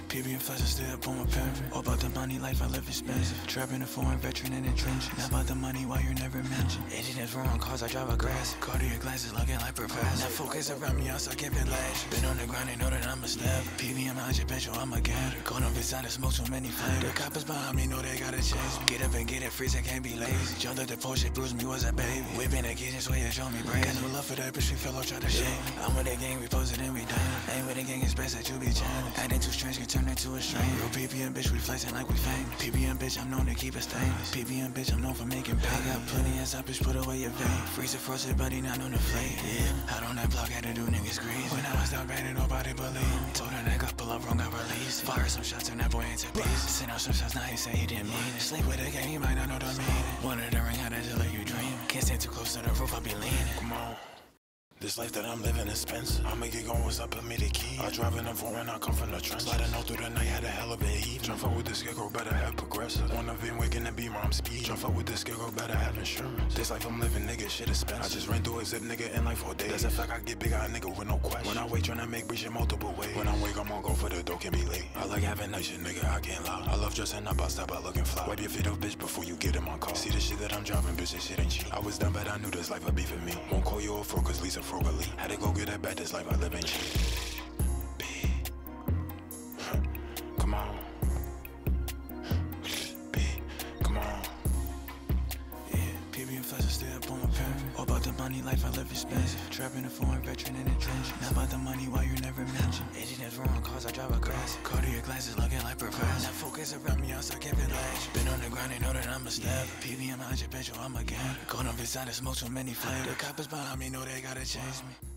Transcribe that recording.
PB and flex, I stay up on my parent. All about the money, life I live expensive. Trapping a foreign veteran in the trenches. Not about the money, why you're never mentioned. Engine is wrong, cars I drive aggressive. Cardiac glasses looking like professor. Now focus around me, I start giving lashes. Been on the grind, they know that I'm a stabber. PB, I'm out your bitch, or I'm a gator. Going up inside and smoke too many flavors. The coppers behind me know they gotta chase me. Get up and get it, Freeza can't be lazy. Jumped up the Porsche, bruised me, was a baby. Whip in the kitchen, so yeah, show me brain. Got no love for that bitch, we fell off, try to shake me. I'm with the gang, we posted and we done. Ain't with the gang, it's best that you be challenged. Acting too strange, can turn into a stranger. Real PB and bitch, we flexing like we famous. PB and bitch, I'm known to keep it stainless. PB and bitch, I'm known for making pay. I got plenty ass up, bitch, put away your vein. Freezer frosted, but he not on the flame. Yeah, out on that block, had to do niggas grease. When I was down bad, ain't nobody believe. Told her that got pull up wrong, got released. Fire some shots, and that boy into peace. Send out some shots, now he say he didn't mean it. Sleep with a gang, he might not know the meaning. Wanted to ring out that just let you dream. Can't stand too close to the roof, I be leaning. Come on. This life that I'm living is expensive. I'ma get going, what's up, put me the key. I drive in a foreign, I come from the trench. Sliding all through the night, had a hell of an eve. Tryna fuck with this scarecrow, better have progressive. One of them waking and beamer, I'm speed. Tryna fuck with this scarecrow, better have insurance. This life I'm living, nigga, shit expensive. I just ran through a zip, nigga, in like 4 days. That's a fact, I get big, I nigga with no question. When I wait, tryna make breach in multiple ways. When I wake, I'm gonna go for the dough, can be late. I like having nice shit, nigga, I can't lie. I love dressing up, I step out looking fly. Wipe your feet off, bitch, before you get in my car. See the shit that I'm driving, bitch, this shit ain't cheap. I was down, but I knew this life would be for me. Won't call you a fro, cause Lisa frugally. Had to go get that bad, this life I live ain't cheap. Come on. Come on. Yeah, PB and flex, I stay up on my parent. All about the money, life I live expensive. Trapping a foreign veteran in the trenches. Not about the money, why you're never mentioned. Engine is wrong, cars I drive aggressive. Cardiac glasses looking like professor. Now focus around me, I start giving lashes. Been on the grind, they know that I'm a stabber. PB, I'm out your bitch, or I'm a gator. Going up inside and smoke too many flavors. The coppers behind me know they gotta chase me.